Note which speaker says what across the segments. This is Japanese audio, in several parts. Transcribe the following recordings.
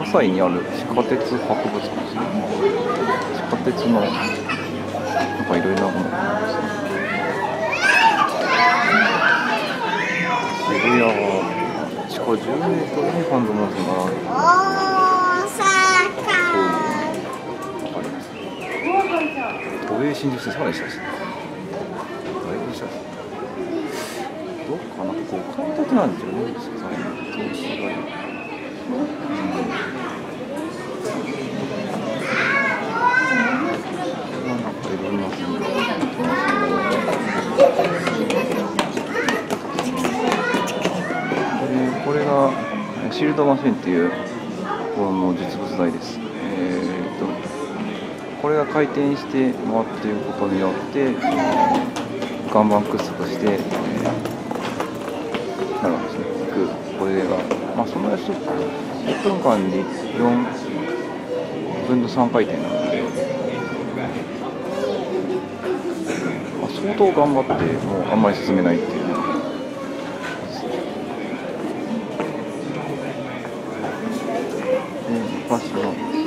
Speaker 1: 西にある地下鉄博物館ですね。地下鉄のなんかいろいろなものがありますね。渋谷は地下10メートルにハンドマークがある。わかります。都営新宿線さらに下ですね。だいぶ下です。どうかな、5階建てなんですよね。これがシールドマシンっていうこの実物大です。これが回転して回っていることによって岩盤掘削して、なるわけですね。これが、その1分間に4分の3回転なので、相当頑張ってもうあんまり進めないっていうね。昔の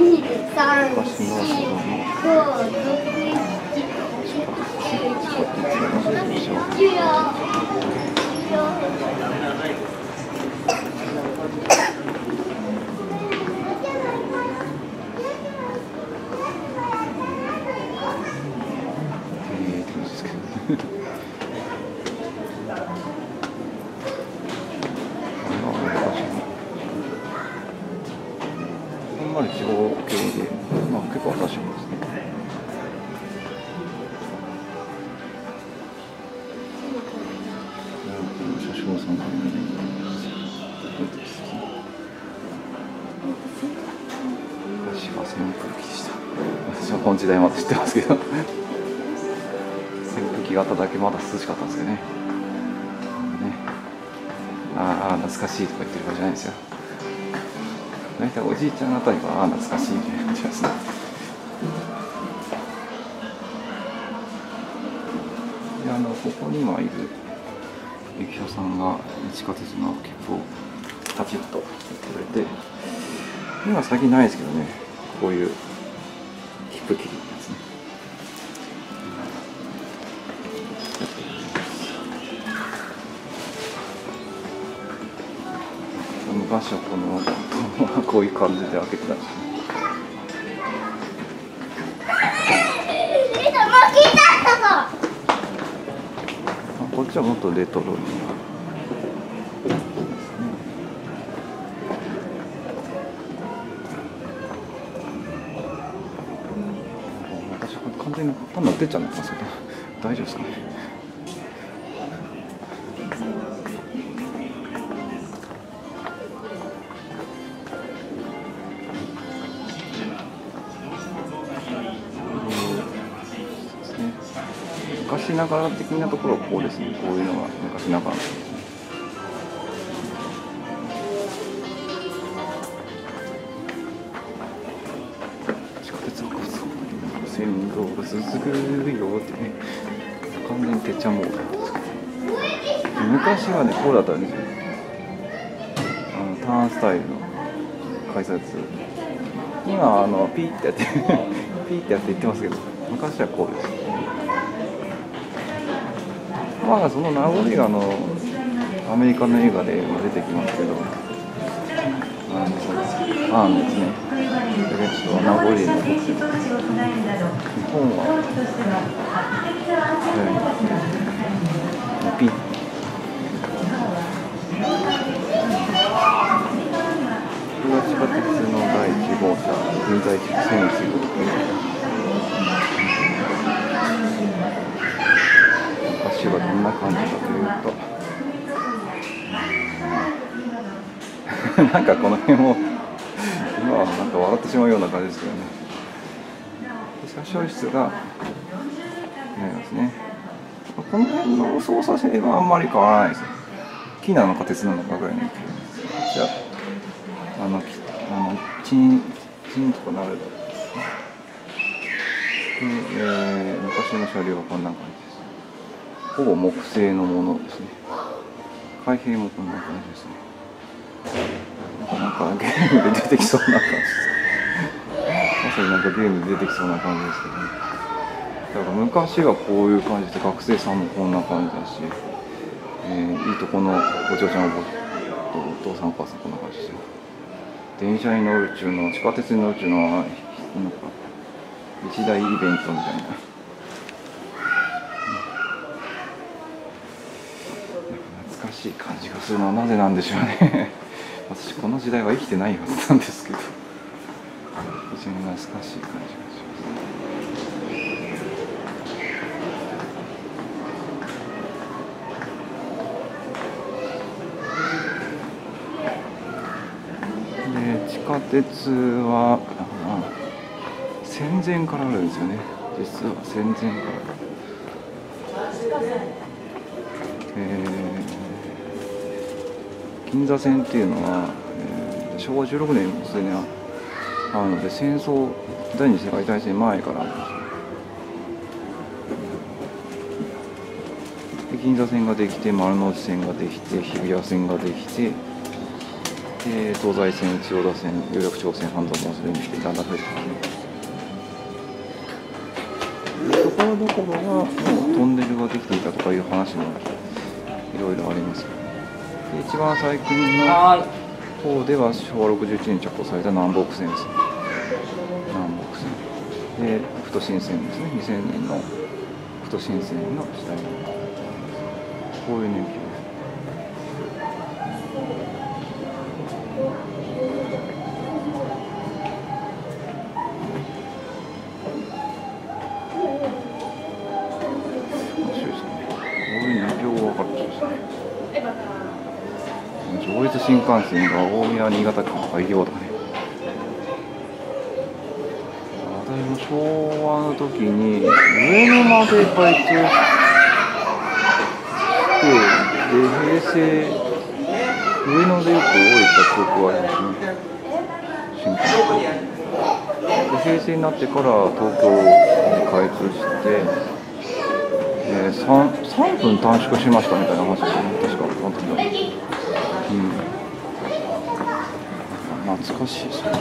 Speaker 1: 地方系で、結構新しいですね。車掌さんが昔は扇風機でした。私はこの時代まで知ってますけど、扇風機があっただけまだ涼しかったんですけどね。ああ懐かしいとか言ってる場合じゃないですよ。大体おじいちゃんあたりは懐かしいみたいな感じですね。でここに今いる駅舎さんが地下鉄の切符をパチッとやってくれて、今最近ないですけどね、こういう切符切りのやつね。昔はこういう感じで開けてたんですね。こっちはもっとレトロに。私完全に単なる出ちゃうんですけど大丈夫ですかね。昔ながら的なところはこうですね。こういうのが昔ながら。地下鉄博物館、線路が続くよってね、完全にてっちゃんモードなんですけど、昔はねこうだったんですよ。ターンスタイルの改札、今ピーってやってピーってやって言ってますけど、昔はこうです。その名残がアメリカの映画で出てきますけど、ですね。それちょっと名残で残ってる。日本はピッ。これは地下鉄の第1号車、現在地1001号。昔はどんな感じかというとなんかこの辺も今はなんか笑ってしまうような感じですけどね。車掌室がありますね。この辺の操作性はあんまり変わらないです。木なのか鉄なのかぐらいの勢いです。じゃあチンとかなるだろう。昔の車両はこんな感じです。ほぼ木製のものですね。開閉もこんな感じですね。なかなかかゲームで出てきそうな感じです。まさになんかゲームで出てきそうな感じですけどね。だから昔はこういう感じで学生さんもこんな感じだし、いいとこのお嬢ちゃんお父さんお母さんこんな感じですよ。電車に乗るっちゅうの、地下鉄に乗るっちゅうのはなんか一大イベントみたいな。懐かしい感じがするのはなぜなんでしょうね。私この時代は生きてないはずなんですけど、非常に懐かしい感じがします。で、地下鉄は戦前からあるんですよね。実は戦前から。銀座線っていうのは、昭和16年にすでにあるので、戦争第二次世界大戦前からあるんですよ。で銀座線ができて、丸の内線ができて、日比谷線ができて、で東西線、千代田線、有楽町線、半蔵門線できて、だんだん増えてきて、ところどころはもうトンネルができていたとかいう話もいろいろあります。で一番最近の方では昭和61年に着工された南北線です。南北線で副都心線ですね。2000年の副都心線の時代のこういう年表です。面白いですね。こういう年表が分かると面白いですね。上越新幹線が大宮新潟間開業とかね。私も昭和の時に上野まで開通して、で平成上野でよく降りた記憶がありますね。新幹線で平成になってから東京に開通して、3分短縮しましたみたいな話ですよね。確かあの時は。懐かしいですね。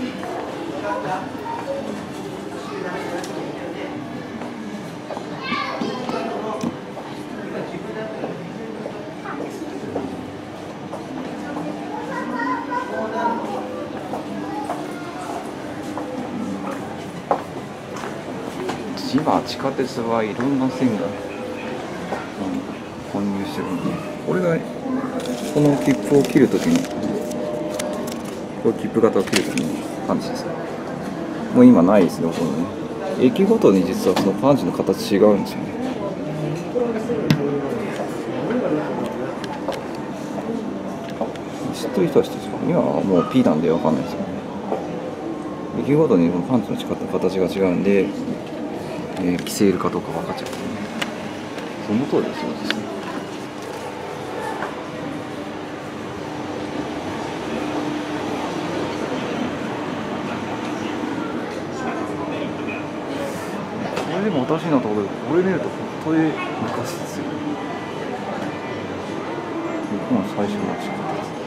Speaker 1: 今地下鉄はいろんな線が、混入してるんで、これがこの切符を切るときに、この切符型を切るときにパンチです。もう今ないですね、ほとんどね。駅ごとに実はそのパンチの形違うんですよね。知ってる人は知ってるんですけど、今はもう P なんで分かんないですよね。駅ごとにパンチの形が違うんで、着せるかどうか分かっちゃう、ね。その通りですよね。これでも私のところでこれ見ると本当に昔ですよ。日本最初の地下鉄。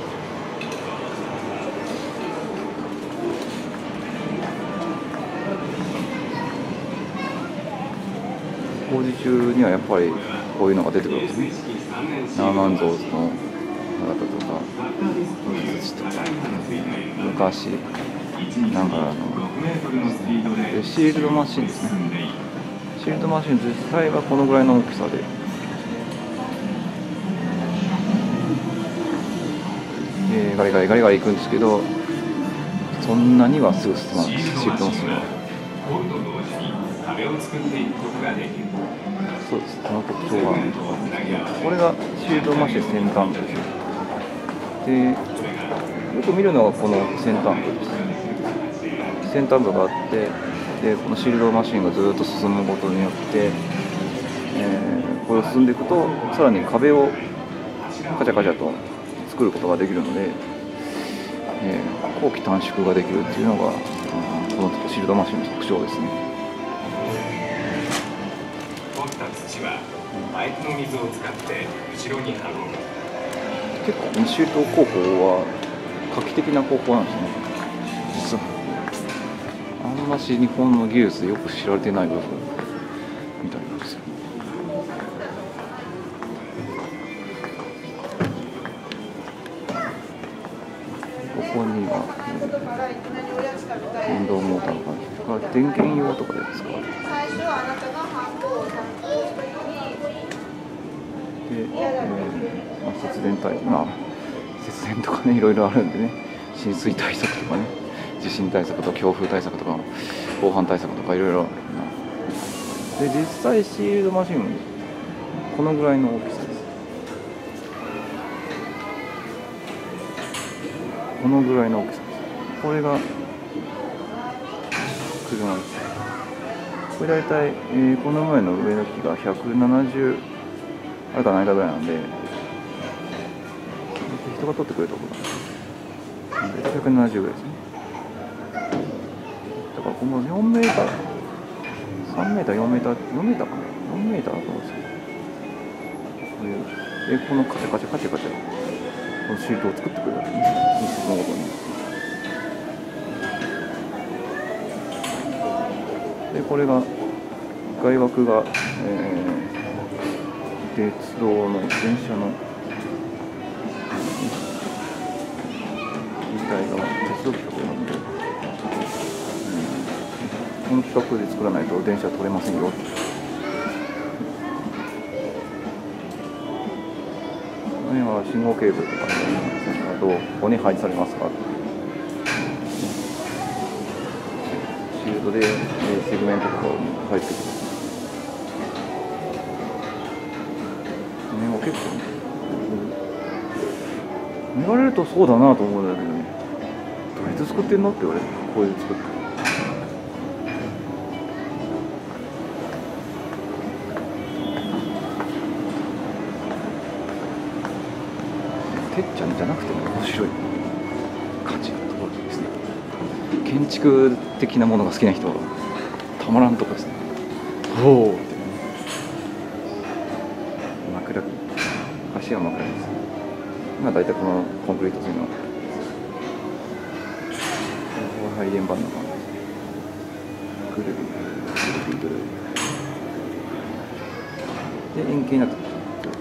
Speaker 1: 工事中にはやっぱりこういうのが出てくるんですね。ナーマンゾーズの方とか、土とか、昔なんかシールドマシンですね。シールドマシン実際はこのぐらいの大きさで、ガリガリガリガリいくんですけど、そんなにはすぐ進まないです。シールドマシンは。そうです。その特徴があるんです。これがシールドマシン先端部です。で、よく見るのがこの先端部です。先端部があって、でこのシールドマシンがずっと進むことによって、これを進んでいくとさらに壁をカチャカチャと作ることができるので、後期短縮ができるっていうのが、このシールドマシンの特徴ですね。
Speaker 2: パイプの水を使って後ろに運ぶ。
Speaker 1: 結構このシールド工法は画期的な方法なんですね、実は。あんまし日本の技術でよく知られてない部分みたいなんですよ。ここには、電動モーターがある。電源用とかで使われる。で、節電対、節電とかね、いろいろあるんでね、浸水対策とかね、地震対策とか強風対策とか防犯対策とかいろいろ。で、実際シールドマシンもこのぐらいの大きさです。このぐらいの大きさです。これが車です。これ大体、この前の上の木が170あるかないかぐらいなんで、人が取ってくれたことが170ぐらいですね。だからこの4メーター、3メーター、4メーター、4メーターかな、4メーターだと思うんですよ。こういうで、このカチャカチャカチャカチャこのシールドを作ってくれたんですね、日数のごとに。で、これが外枠が、鉄道の電車の機体が鉄道規格なので、この規格で作らないと電車取れませんよ。この辺は信号ケーブルとか、どこに配置されますか。シールドでセグメントとかを入ってくる。結構言われるとそうだなと思うんだけどね、どうやって作ってんのって言われる。こういう作っててっちゃんじゃなくても面白い感じのところですね。建築的なものが好きな人はたまらんとこですね。おおって枕足は枕です。今大体このコンクリートというのは配電盤の感じぐるぐるぐるぐるで円形になってる。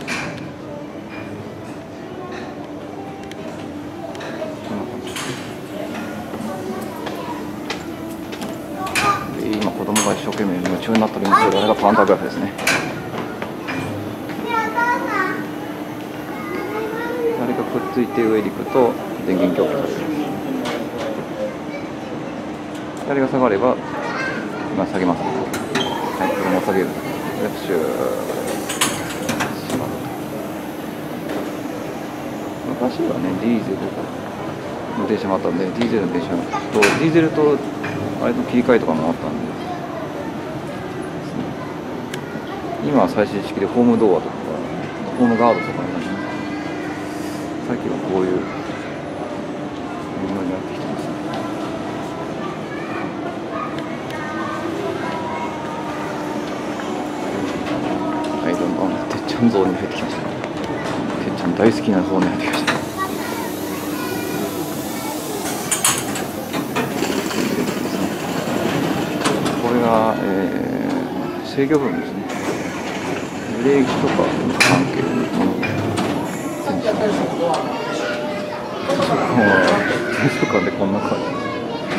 Speaker 1: こんな感じで、今子供が一生懸命夢中になっておりますけど、あれがパンタグラフですね。あれがくっついて上に行くと電源供給される。あれが下がれば、今下げます。はい、これも下げる。プシュー。昔はね、ディーゼルの電車もあったんで、ディーゼルの電車と、ディーゼルとあれの切り替えとかもあったんで、今は最新式でホームドアとか、ホームガードとかね、最近はこういうものになってきてますね。はい、どんどんてっちゃんゾーンに入ってきました。てっちゃん大好きなゾーンに入ってきました。これが、制御部分ですね。ブレーキとかの関係のもの。図書館でこんな感じです。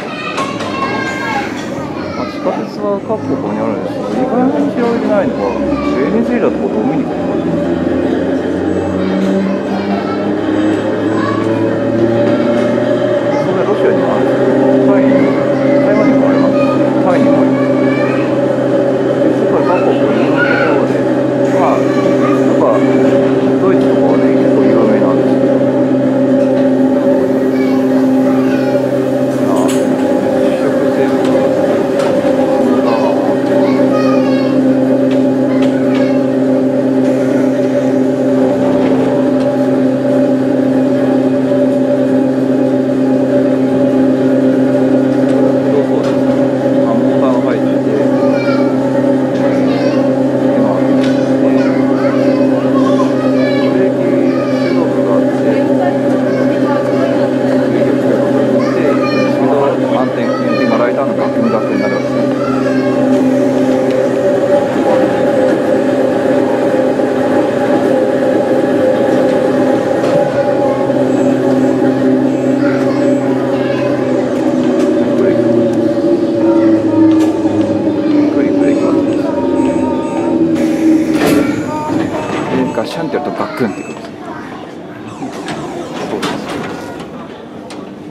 Speaker 1: 地下鉄は各国にあるんですけど、意外に知られてないのはベネズエラとかドミニカとかですね。それロシアにもあるんですけど、台湾にもありますし、タイにもあります。世界各国いろんなところで、イギリスとかドイツとかはね、結構有名なんですけど。こ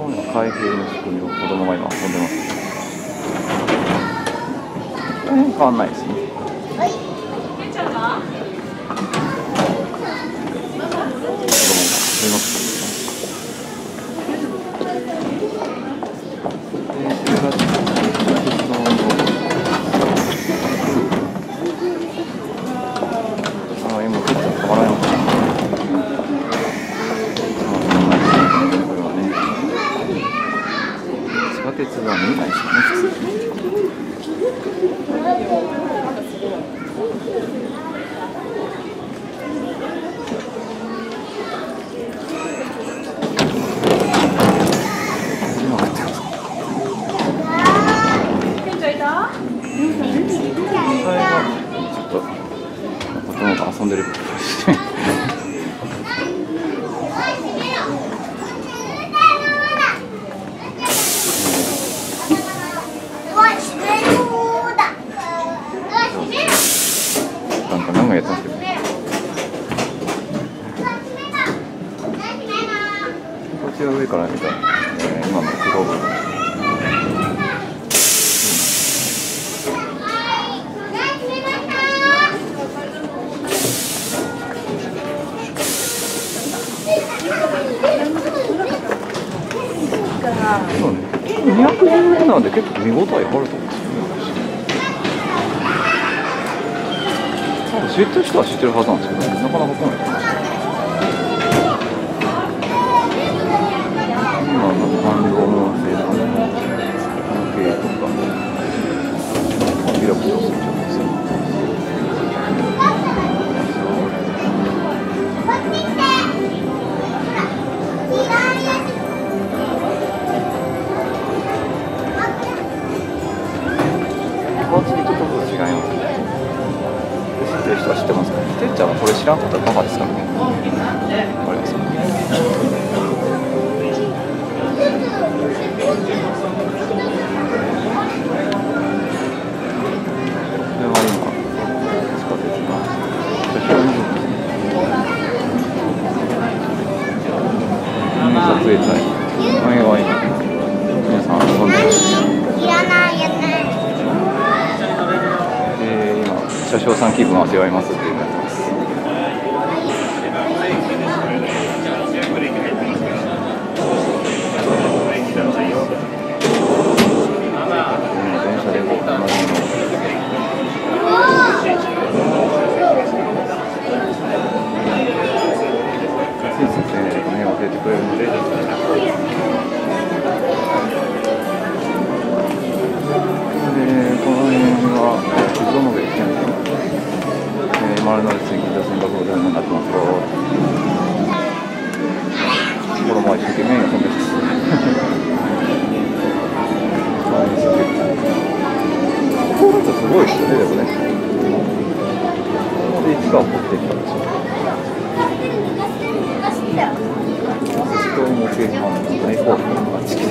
Speaker 1: 開閉の仕組みを子供が今遊んでます。これ変わんないですね。鉄は見ないですよね、普通に。ちょっと子供が遊んでるっぽいですね。なんかやってますけど、こっちが上から見た、今の黒部分。そうね、210円なので結構見応えあると思うんですよね。知ってる人は知ってるはずなんですけど、なかなか来ないと思います。今のハンドモン製の関係とかビラビラするじゃないですか。パーツにちょっとずつ違いますね。知ってる人は知ってますかね。てっちゃんはこれ知らんかったらバカですからね。わかりますか。これは今地下鉄が車掌の部分ですね。撮影隊。これは今皆さん遊んでます。車掌さん気分を味わいますっていうのやってます。電車でこう同じの親切に目を当ててくれるので、この辺はどの上ですね。丸の内線、銀座線がそういうのになってますよ。子供は一生懸命遊んでます。こうなるとすごいですよね、でもね。ここで市川を持っていったんでしょう。鉄道模型班の大ホールのチキです。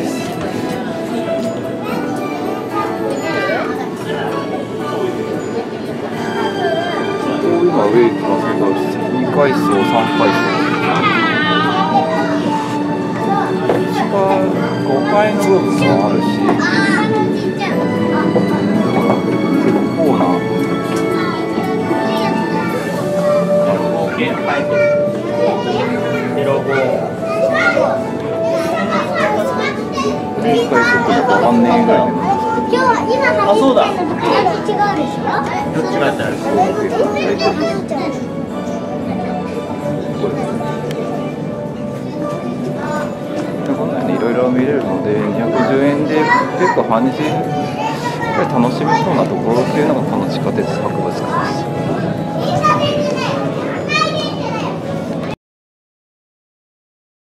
Speaker 1: 今上行きますけど、2階層、3階層。下5階の部分もあるし、結構な。1階ちょっと3年ぐらいで。
Speaker 2: 今日は今入ってるのと違うでしょ。どっちが違う。
Speaker 1: こんなにいろいろ見れるので、210円で結構半日楽しめそうなところっていうのがこの地下鉄博物館です。